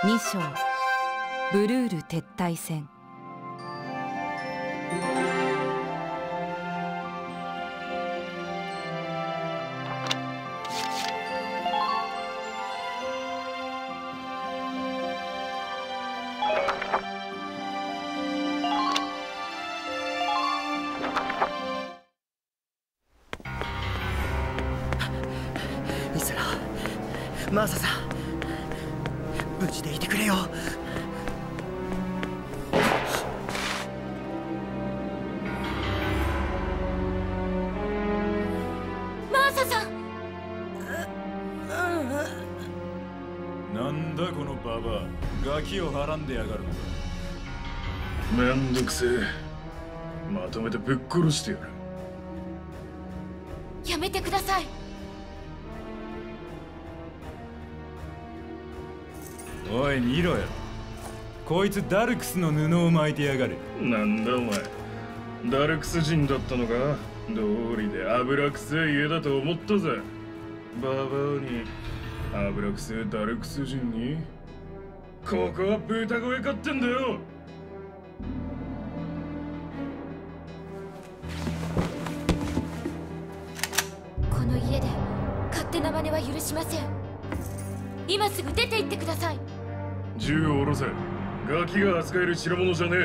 2章ブルール撤退戦。 イスラ、マーサさん、無事でいてくれよ。 マーサさん。 なんだこのババア、ガキをはらんでやがるのか。 めんどくせえ。まとめてぶっ殺してやる。 やめてください。 おい見ろよ、こいつダルクスの布を巻いてやがる。 なんだお前、ダルクス人だったのか。道理で油くせえ家だと思ったぜ。ババアに油くせえダルクス人に。ここは豚声飼ってんだよ。 この家で勝手な真似は許しません。今すぐ出て行ってください。 銃を下ろせ。ガキが扱える代物じゃね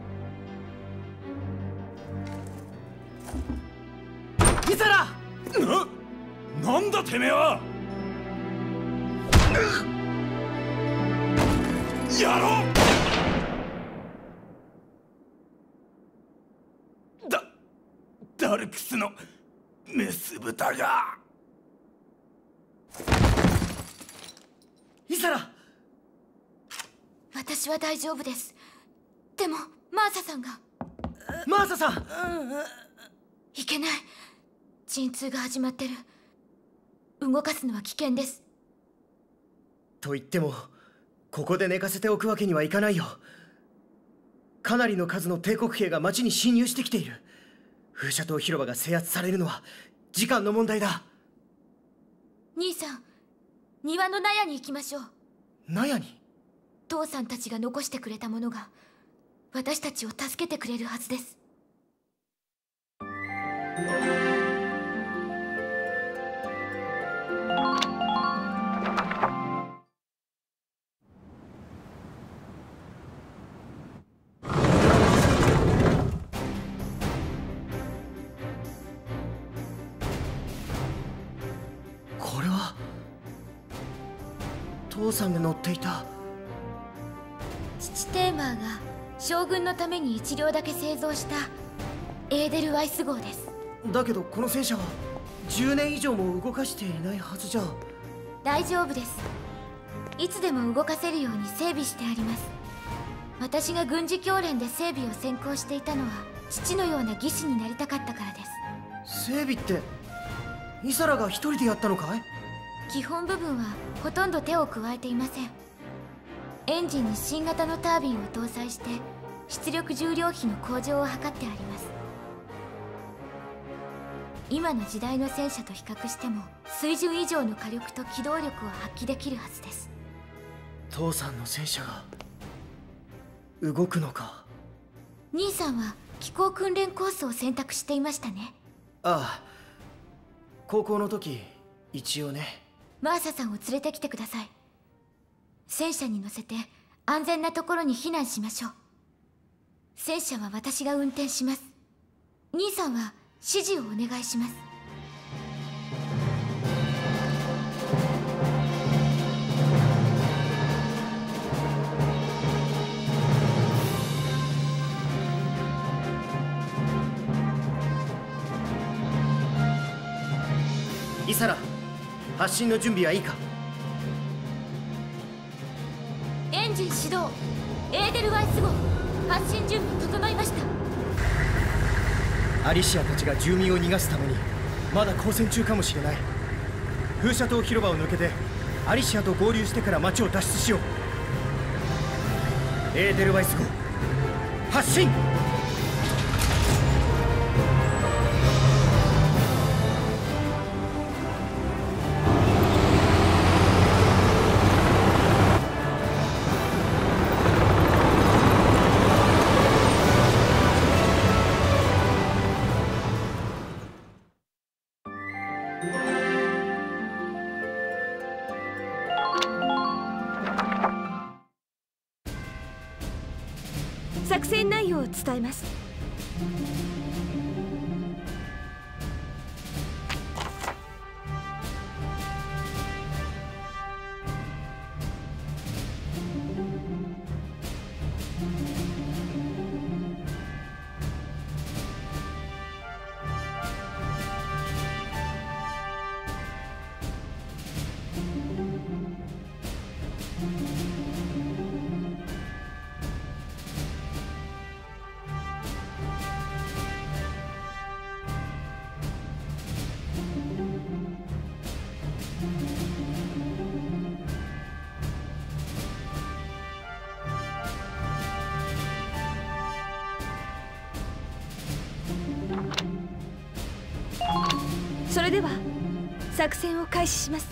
イサラ！ なんだてめえは！やろう！ダルクスのメス豚が。 イサラ！ 私は大丈夫です。でもマーサさんが。 マーサさん！ いけない。陣痛が始まってる。動かすのは危険です。 と言ってもここで寝かせておくわけにはいかないよ。かなりの数の帝国兵が町に侵入してきている。風車島広場が制圧されるのは時間の問題だ。 兄さん、庭の納屋に行きましょう。 納屋に？ 父さんたちが残してくれたものが私たちを助けてくれるはずです。 これは父さんが乗っていた。 父テーマーが将軍のために1両だけ製造したエーデルワイス号です。 だけどこの戦車は10年以上も動かしていないはずじゃ。 大丈夫です。いつでも動かせるように整備してあります。私が軍事教練で整備を専攻していたのは父のような技師になりたかったからです。 整備ってイサラが一人でやったのかい？ 基本部分はほとんど手を加えていません。エンジンに新型のタービンを搭載して出力重量比の向上を図ってあります。今の時代の戦車と比較しても水準以上の火力と機動力を発揮できるはずです。 父さんの戦車が動くのか。 兄さんは機甲訓練コースを選択していましたね。 ああ、高校の時一応ね。 マーサさんを連れてきてください。戦車に乗せて安全なところに避難しましょう。戦車は私が運転します。兄さんは指示をお願いします。 イサラ、発進の準備はいいか？ エンジン始動。エーデルワイス号発進準備整いました。 アリシアたちが住民を逃がすためにまだ交戦中かもしれない。風車島広場を抜けてアリシアと合流してから町を脱出しよう。エーデルワイス号発進。 戦内容を伝えます。それでは作戦を開始します。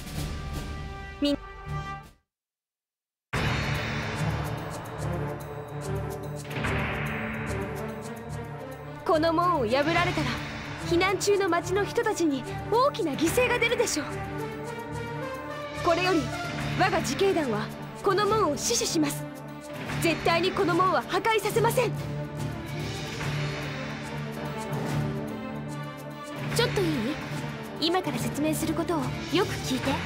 この門を破られたら避難中の町の人たちに大きな犠牲が出るでしょう。これより我が自警団はこの門を死守します。絶対にこの門は破壊させません。 ちょっといい？今から説明することをよく聞いて。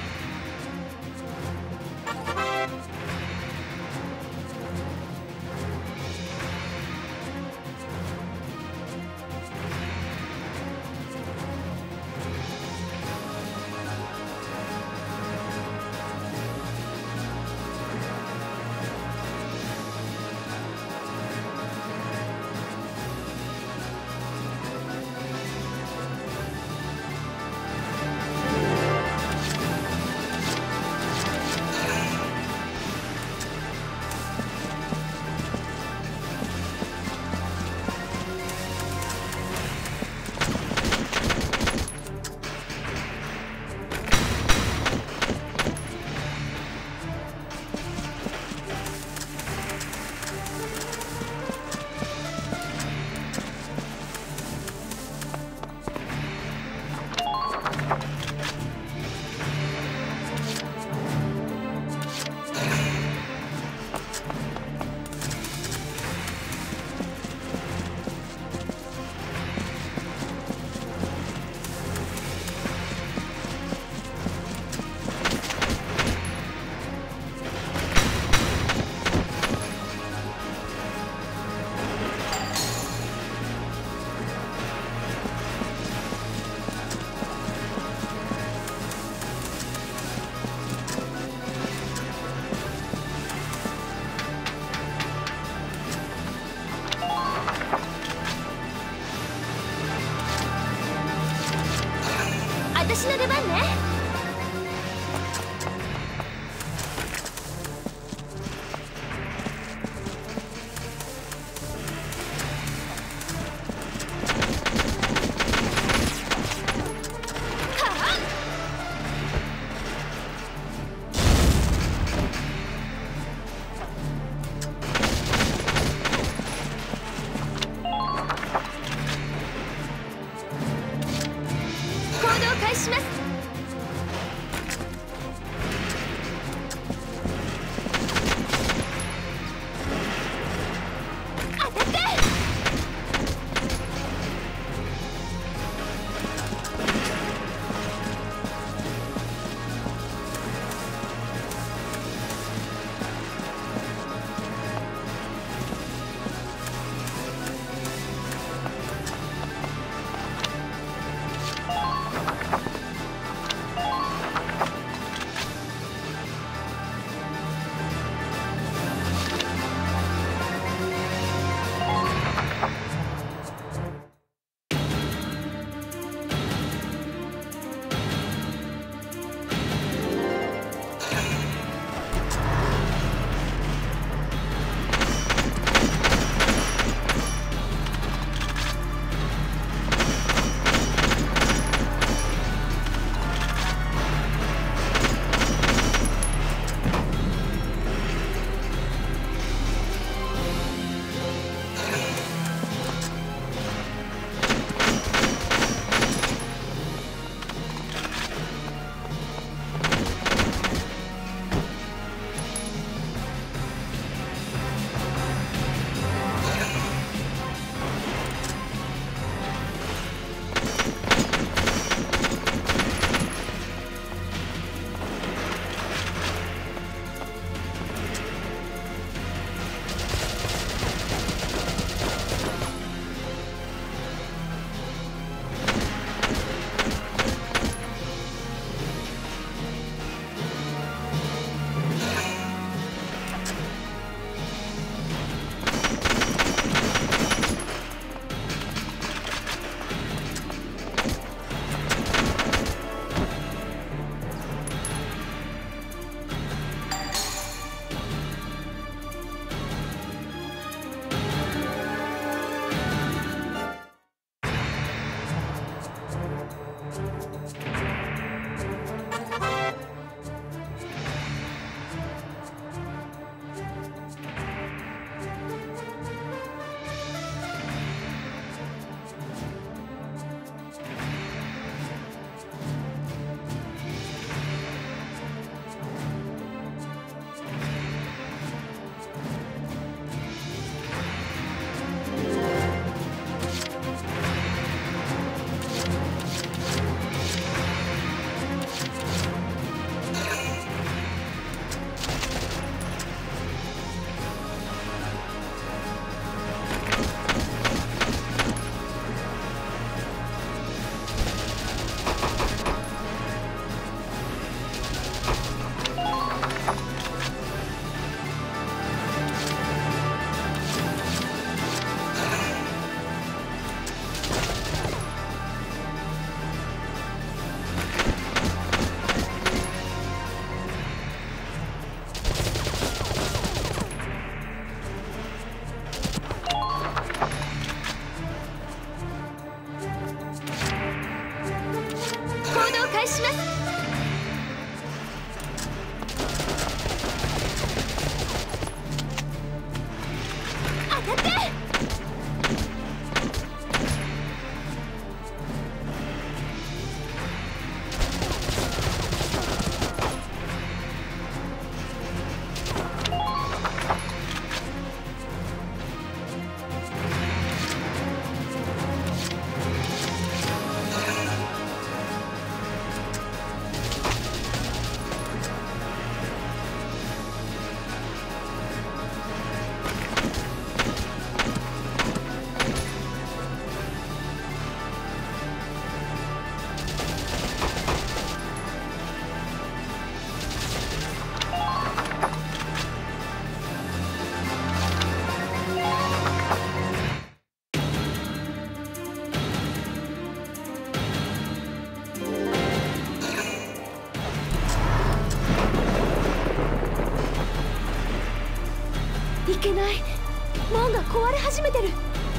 いけない。門が壊れ始めてる。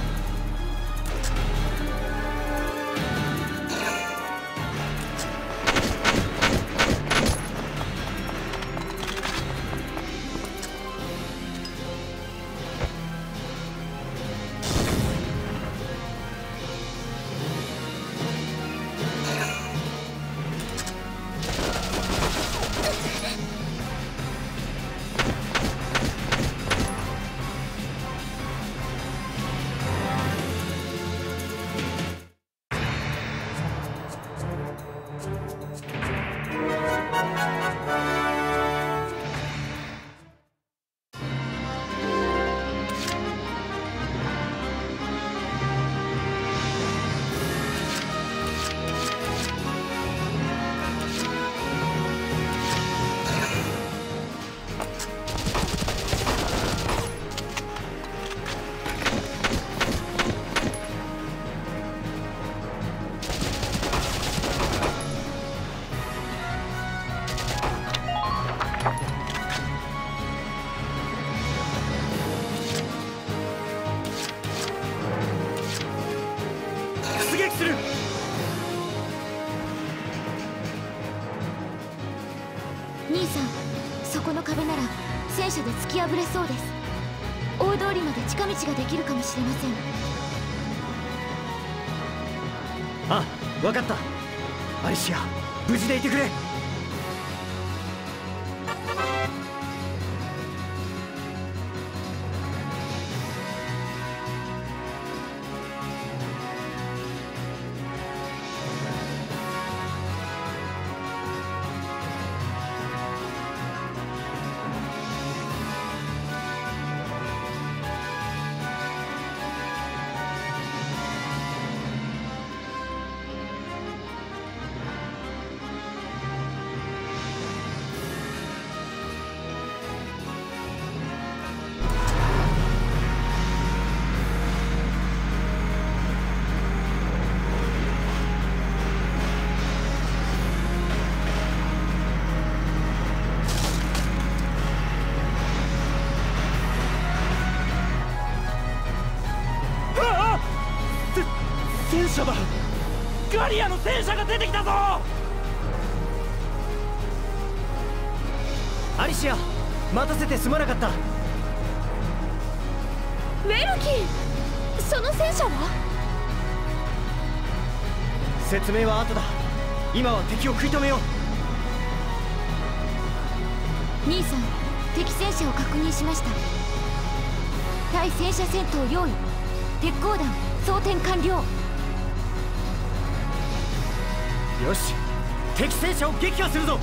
兄さん、そこの壁なら戦車で突き破れそうです。大通りまで近道ができるかもしれません。 あ、分かった。アリシア、無事でいてくれ。 戦車だ。ガリアの戦車が出てきたぞ。 アリシア、待たせてすまなかった。 ウェルキン、その戦車は？ 説明は後だ。今は敵を食い止めよう。 兄さん、敵戦車を確認しました。対戦車戦闘用意。鉄鋼弾装填完了。 よし、敵戦車を撃破するぞ。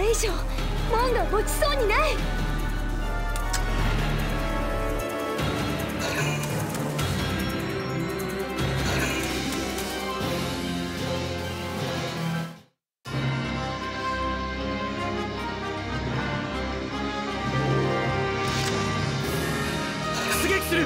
れ以上門が持ちそうにない。 出撃する。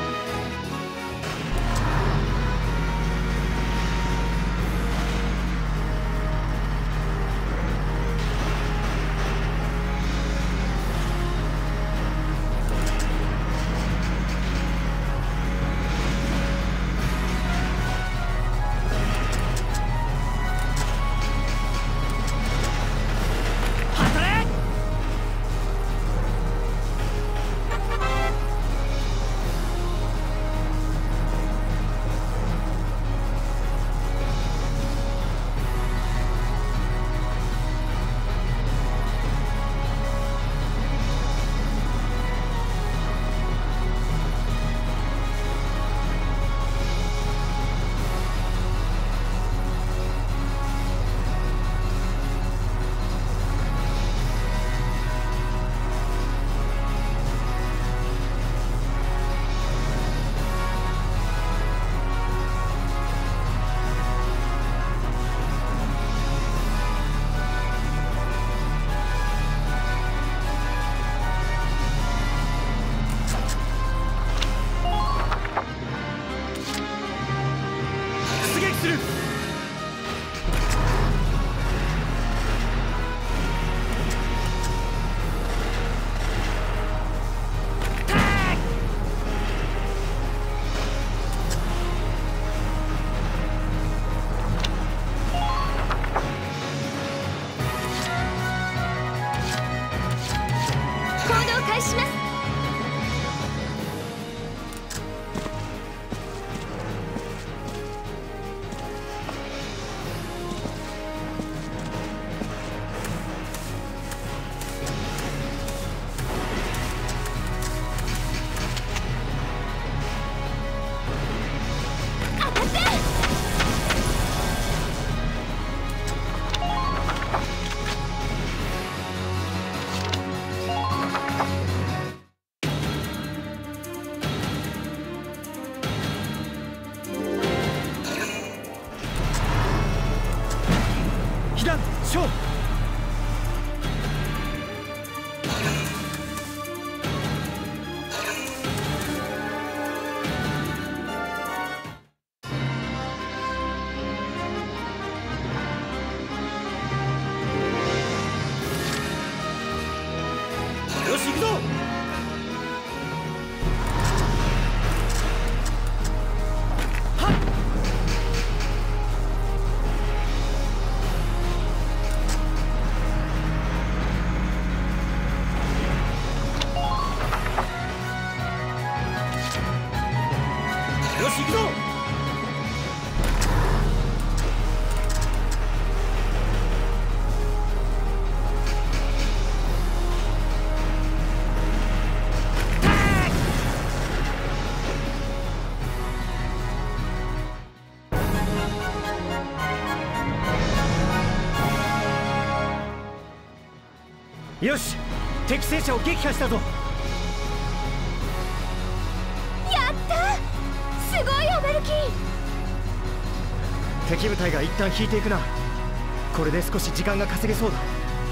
よし、敵戦車を撃破したぞ。 やった、すごいよベルキー。 敵部隊が一旦引いていくな。これで少し時間が稼げそうだ。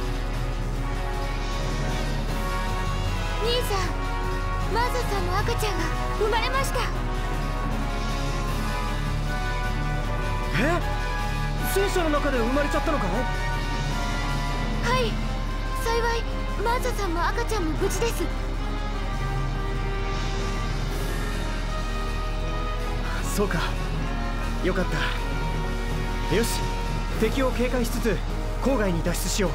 兄さん、マーザさんの赤ちゃんが生まれました。 え、戦車の中で生まれちゃったのかい？ はい、幸いマーザさんも赤ちゃんも無事です。 そうか、よかった。よし、敵を警戒しつつ郊外に脱出しよう。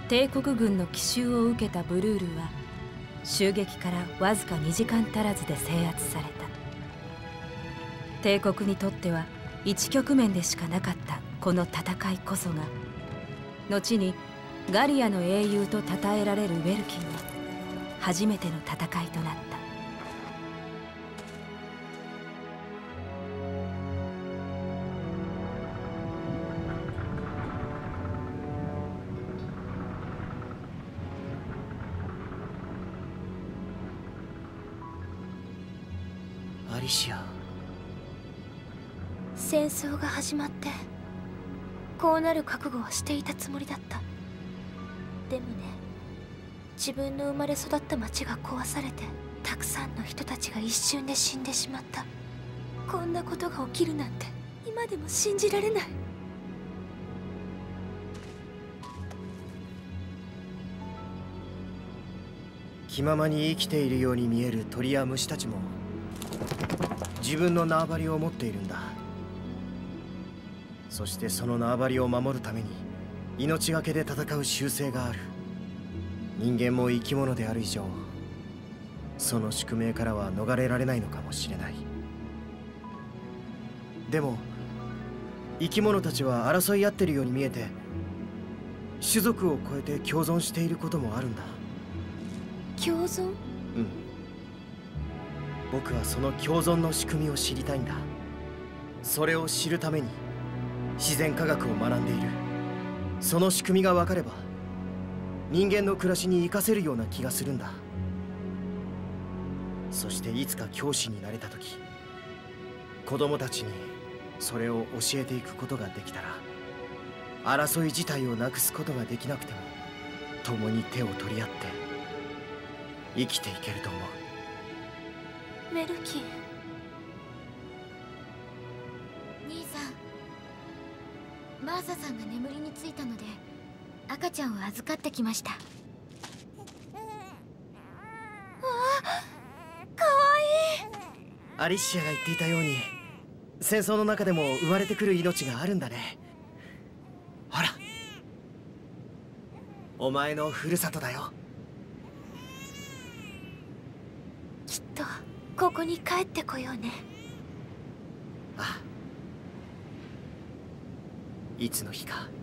帝国軍の奇襲を受けたブルールは襲撃からわずか2時間足らずで制圧された。帝国にとっては一局面でしかなかったこの戦いこそが、後にガリアの英雄と称えられるウェルキンの初めての戦いとなった。 アリシア。 戦争が始まってこうなる覚悟はしていたつもりだった。でもね、自分の生まれ育った町が壊されてたくさんの人たちが一瞬で死んでしまった。こんなことが起きるなんて今でも信じられない。 気ままに生きているように見える鳥や虫たちも自分の縄張りを持っているんだ。そしてその縄張りを守るために命がけで戦う習性がある。人間も生き物である以上、その宿命からは逃れられないのかもしれない。でも生き物たちは争い合ってるように見えて、種族を超えて共存していることもあるんだ。 共存？ うん。僕はその共存の仕組みを知りたいんだ。それを知るために自然科学を学んでいる。その仕組みが分かれば人間の暮らしに活かせるような気がするんだ。そしていつか教師になれた時、子供たちにそれを教えていくことができたら、争い自体をなくすことができなくても共に手を取り合って生きていけると思う。 メルキン。 兄さん、マーサさんが眠りについたので赤ちゃんを預かってきました。わあ、かわいい。 アリシアが言っていたように、戦争の中でも生まれてくる命があるんだね。ほら、お前のふるさとだよ。 きっとここに帰ってこようね。 ああ、いつの日か。